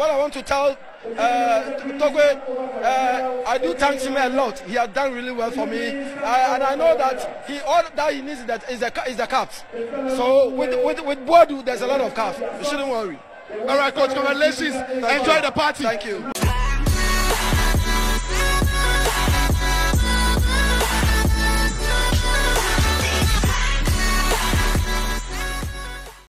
what I want to tell Togwe, I do thank him a lot. He has done really well for me, and I know that all that he needs is the caps. So with Boadu, there's a lot of caps. You shouldn't worry. All right, coach. Congratulations. Enjoy the party. Thank you.